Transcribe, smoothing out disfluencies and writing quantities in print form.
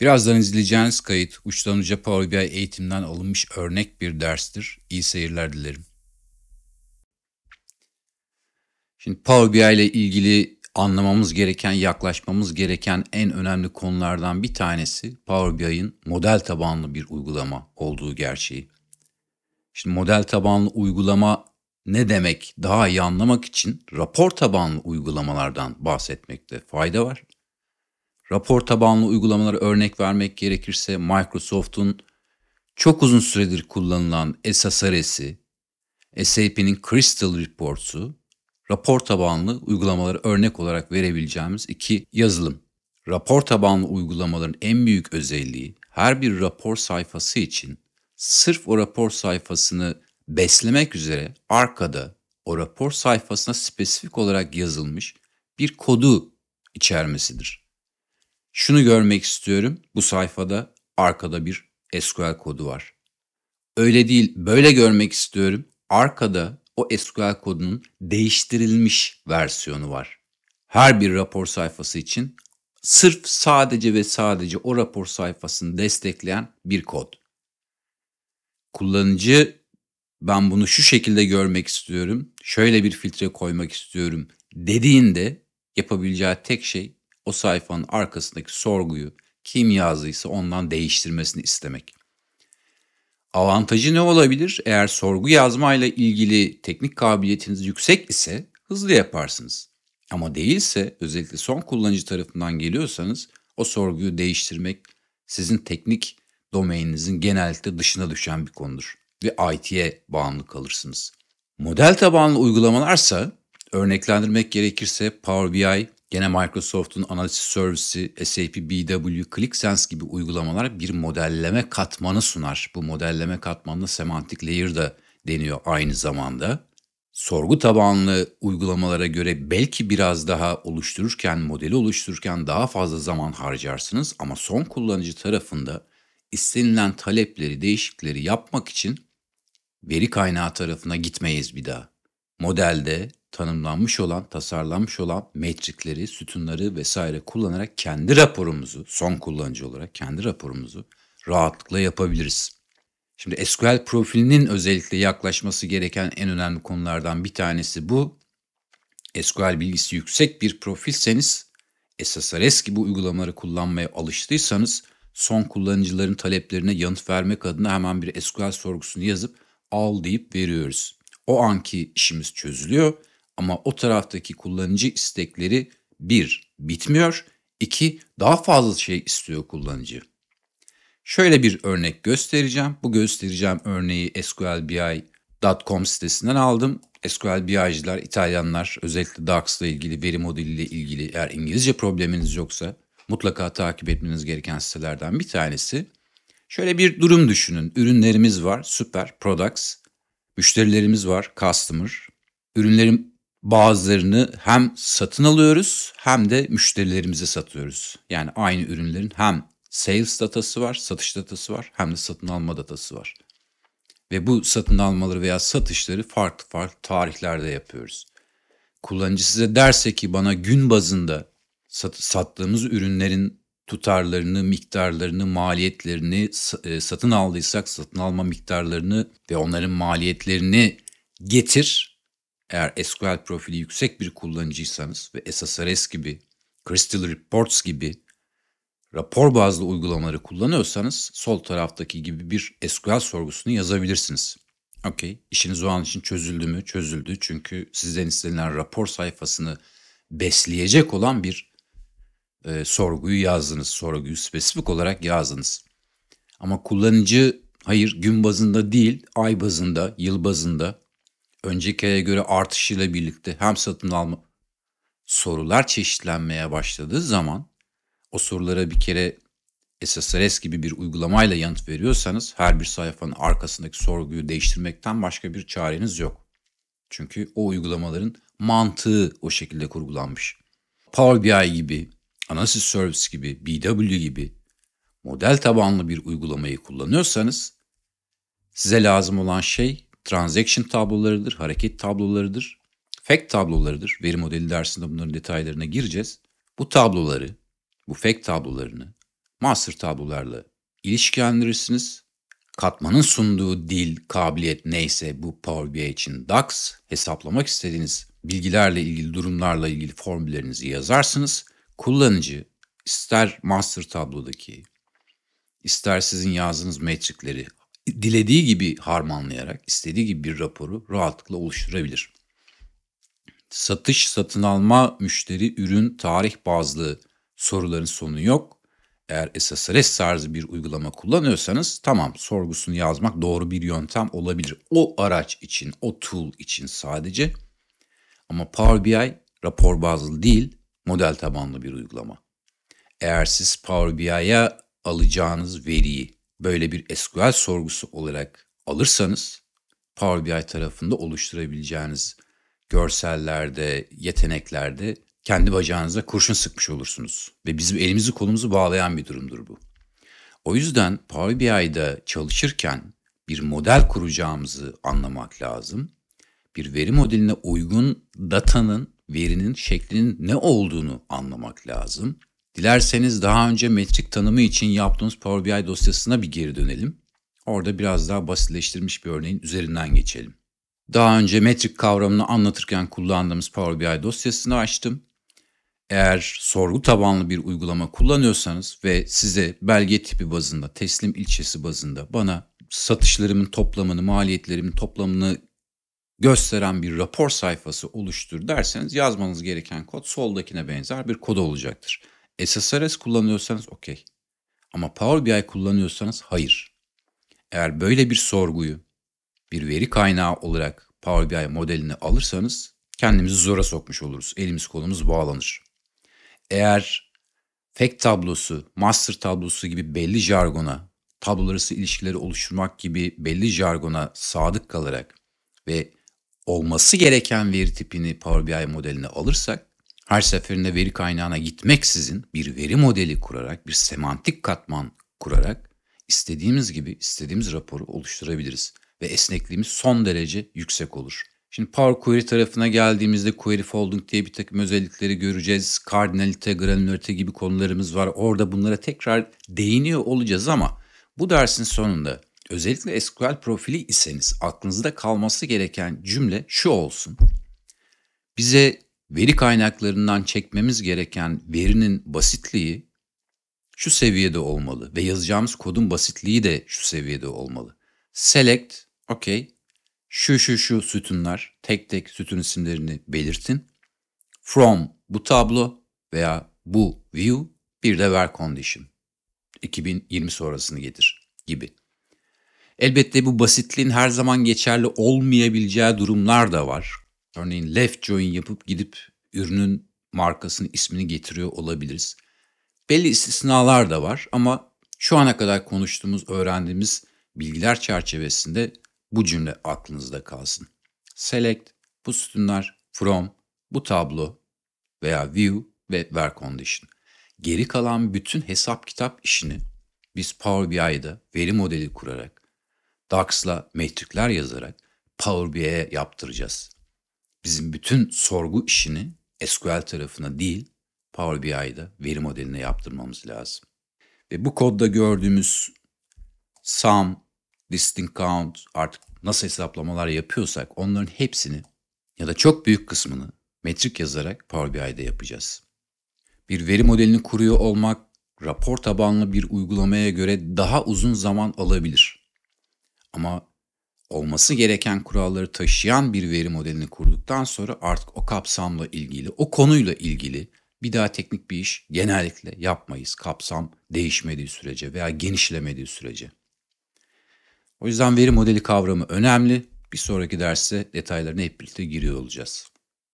Birazdan izleyeceğiniz kayıt uçtan uca Power BI eğitimden alınmış örnek bir derstir. İyi seyirler dilerim. Şimdi Power BI ile ilgili anlamamız gereken, yaklaşmamız gereken en önemli konulardan bir tanesi Power BI'ın model tabanlı bir uygulama olduğu gerçeği. Şimdi model tabanlı uygulama ne demek? Daha iyi anlamak için rapor tabanlı uygulamalardan bahsetmekte fayda var. Rapor tabanlı uygulamalara örnek vermek gerekirse Microsoft'un çok uzun süredir kullanılan SSRS'i, SAP'nin Crystal Reports'u, rapor tabanlı uygulamaları örnek olarak verebileceğimiz iki yazılım. Rapor tabanlı uygulamaların en büyük özelliği her bir rapor sayfası için sırf o rapor sayfasını beslemek üzere arkada o rapor sayfasına spesifik olarak yazılmış bir kodu içermesidir. Şunu görmek istiyorum, bu sayfada arkada bir SQL kodu var. Öyle değil, böyle görmek istiyorum. Arkada o SQL kodunun değiştirilmiş versiyonu var. Her bir rapor sayfası için sırf sadece ve sadece o rapor sayfasını destekleyen bir kod. Kullanıcı ben bunu şu şekilde görmek istiyorum, şöyle bir filtre koymak istiyorum dediğinde yapabileceği tek şey o sayfanın arkasındaki sorguyu kim yazdıysa ondan değiştirmesini istemek. Avantajı ne olabilir? Eğer sorgu yazmayla ilgili teknik kabiliyetiniz yüksek ise hızlı yaparsınız. Ama değilse, özellikle son kullanıcı tarafından geliyorsanız o sorguyu değiştirmek sizin teknik domaininizin genellikle dışına düşen bir konudur ve IT'ye bağımlı kalırsınız. Model tabanlı uygulamalarsa örneklendirmek gerekirse Power BI, gene Microsoft'un Analysis Service'i, SAP BW, ClickSense gibi uygulamalar bir modelleme katmanı sunar. Bu modelleme katmanına semantik layer da deniyor aynı zamanda. Sorgu tabanlı uygulamalara göre belki biraz daha modeli oluştururken daha fazla zaman harcarsınız ama son kullanıcı tarafında istenilen talepleri, değişiklikleri yapmak için veri kaynağı tarafına gitmeyiz bir daha. Modelde tanımlanmış olan, tasarlanmış olan metrikleri, sütunları vesaire kullanarak kendi raporumuzu, son kullanıcı olarak kendi raporumuzu rahatlıkla yapabiliriz. Şimdi SQL profilinin özellikle yaklaşması gereken en önemli konulardan bir tanesi bu. SQL bilgisi yüksek bir profilseniz, SSRS gibi uygulamaları kullanmaya alıştıysanız, son kullanıcıların taleplerine yanıt vermek adına hemen bir SQL sorgusunu yazıp al deyip veriyoruz. O anki işimiz çözülüyor ama o taraftaki kullanıcı istekleri bitmiyor, daha fazla şey istiyor kullanıcı. Şöyle bir örnek göstereceğim. Bu göstereceğim örneği sqlbi.com sitesinden aldım. SQL BI'ciler, İtalyanlar, özellikle DAX'la ilgili, veri modeliyle ilgili eğer İngilizce probleminiz yoksa mutlaka takip etmeniz gereken sitelerden bir tanesi. Şöyle bir durum düşünün. Ürünlerimiz var, super, products. Müşterilerimiz var, customer. Ürünlerin bazılarını hem satın alıyoruz hem de müşterilerimize satıyoruz. Yani aynı ürünlerin hem sales datası var, satış datası var hem de satın alma datası var. Ve bu satın almaları veya satışları farklı farklı tarihlerde yapıyoruz. Kullanıcı size derse ki bana gün bazında sattığımız ürünlerin tutarlarını, miktarlarını, maliyetlerini, satın aldıysak satın alma miktarlarını ve onların maliyetlerini getir. Eğer SQL profili yüksek bir kullanıcıysanız ve SSRS gibi, Crystal Reports gibi rapor bazlı uygulamaları kullanıyorsanız sol taraftaki gibi bir SQL sorgusunu yazabilirsiniz. Okey, işiniz o an için çözüldü mü? Çözüldü. Çünkü sizden istenilen rapor sayfasını besleyecek olan bir sorguyu yazdınız. Sorguyu spesifik olarak yazdınız. Ama kullanıcı hayır gün bazında değil, ay bazında, yıl bazında önceki aya göre artışıyla birlikte hem satın alma sorular çeşitlenmeye başladığı zaman o sorulara bir kere SSRS gibi bir uygulamayla yanıt veriyorsanız her bir sayfanın arkasındaki sorguyu değiştirmekten başka bir çareniz yok. Çünkü o uygulamaların mantığı o şekilde kurgulanmış. Power BI gibi, Analysis Service gibi, BW gibi model tabanlı bir uygulamayı kullanıyorsanız size lazım olan şey transaction tablolarıdır, hareket tablolarıdır, fact tablolarıdır. Veri modeli dersinde bunların detaylarına gireceğiz. Bu fact tablolarını master tablolarla ilişkilendirirsiniz. Katmanın sunduğu dil, kabiliyet neyse bu Power BI için DAX, hesaplamak istediğiniz bilgilerle ilgili, durumlarla ilgili formüllerinizi yazarsınız. Kullanıcı ister master tablodaki, ister sizin yazdığınız metrikleri dilediği gibi harmanlayarak istediği gibi bir raporu rahatlıkla oluşturabilir. Satış, satın alma, müşteri, ürün, tarih bazlı soruların sonu yok. Eğer SSRS tarzı bir uygulama kullanıyorsanız tamam, sorgusunu yazmak doğru bir yöntem olabilir. O araç için, o tool için sadece. Ama Power BI rapor bazlı değil, model tabanlı bir uygulama. Eğer siz Power BI'ye alacağınız veriyi böyle bir SQL sorgusu olarak alırsanız, Power BI tarafında oluşturabileceğiniz görsellerde, yeteneklerde kendi bacağınıza kurşun sıkmış olursunuz. Ve bizim elimizi kolumuzu bağlayan bir durumdur bu. O yüzden Power BI'de çalışırken bir model kuracağımızı anlamak lazım. Bir veri modeline uygun datanın, verinin şeklinin ne olduğunu anlamak lazım. Dilerseniz daha önce metrik tanımı için yaptığımız Power BI dosyasına bir geri dönelim. Orada biraz daha basitleştirilmiş bir örneğin üzerinden geçelim. Daha önce metrik kavramını anlatırken kullandığımız Power BI dosyasını açtım. Eğer sorgu tabanlı bir uygulama kullanıyorsanız ve size belge tipi bazında, teslim ilçesi bazında bana satışlarımın toplamını, maliyetlerimin toplamını gösteren bir rapor sayfası oluştur derseniz yazmanız gereken kod soldakine benzer bir kod olacaktır. SSRS kullanıyorsanız okey. Ama Power BI kullanıyorsanız hayır. Eğer böyle bir sorguyu bir veri kaynağı olarak Power BI modelini alırsanız kendimizi zora sokmuş oluruz. Elimiz kolumuz bağlanır. Eğer fact tablosu, master tablosu gibi belli jargona, tablolar arası ilişkileri oluşturmak gibi belli jargona sadık kalarak ve olması gereken veri tipini Power BI modeline alırsak, her seferinde veri kaynağına gitmeksizin bir veri modeli kurarak, bir semantik katman kurarak istediğimiz gibi istediğimiz raporu oluşturabiliriz. Ve esnekliğimiz son derece yüksek olur. Şimdi Power Query tarafına geldiğimizde query folding diye bir takım özellikleri göreceğiz. Kardinalite, granülarite gibi konularımız var. Orada bunlara tekrar değiniyor olacağız ama bu dersin sonunda özellikle SQL profili iseniz aklınızda kalması gereken cümle şu olsun. Bize veri kaynaklarından çekmemiz gereken verinin basitliği şu seviyede olmalı ve yazacağımız kodun basitliği de şu seviyede olmalı. Select, okey. Şu sütunlar, tek tek sütun isimlerini belirtin. From bu tablo veya bu view, bir de where condition. 2020 sonrasını getir gibi. Elbette bu basitliğin her zaman geçerli olmayabileceği durumlar da var. Örneğin left join yapıp gidip ürünün markasını, ismini getiriyor olabiliriz. Belli istisnalar da var ama şu ana kadar konuştuğumuz, öğrendiğimiz bilgiler çerçevesinde bu cümle aklınızda kalsın. Select, bu sütunlar, from, bu tablo veya view ve where condition. Geri kalan bütün hesap kitap işini biz Power BI'da veri modeli kurarak, DAX'la metrikler yazarak Power BI'ye yaptıracağız. Bizim bütün sorgu işini SQL tarafına değil, Power BI'da veri modeline yaptırmamız lazım. Ve bu kodda gördüğümüz sum, distinct count, artık nasıl hesaplamalar yapıyorsak onların hepsini ya da çok büyük kısmını metrik yazarak Power BI'de yapacağız. Bir veri modelini kuruyor olmak rapor tabanlı bir uygulamaya göre daha uzun zaman alabilir. Ama olması gereken kuralları taşıyan bir veri modelini kurduktan sonra artık o kapsamla ilgili, o konuyla ilgili bir daha teknik bir iş genellikle yapmayız. Kapsam değişmediği sürece veya genişlemediği sürece. O yüzden veri modeli kavramı önemli. Bir sonraki derste detaylarına hep birlikte giriyor olacağız.